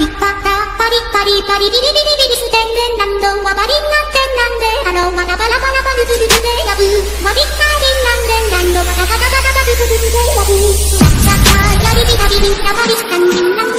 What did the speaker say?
リパタパリパリパリビリビリビリステンデンランドはバリンなんてなんでバラバラバラバルブルブでやぶワビカリンなんでランドバラバラバラバルブルブでやぶサッサッサーやりびたびびたばりスタンディンなん